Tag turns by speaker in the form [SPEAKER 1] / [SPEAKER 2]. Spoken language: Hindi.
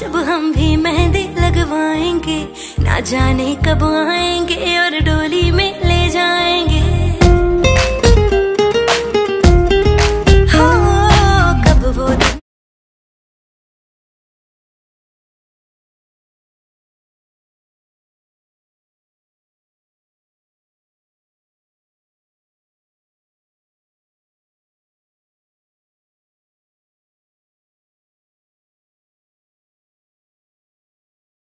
[SPEAKER 1] जब हम भी मेहंदी लगवाएंगे, ना जाने कब आएंगे और डोली में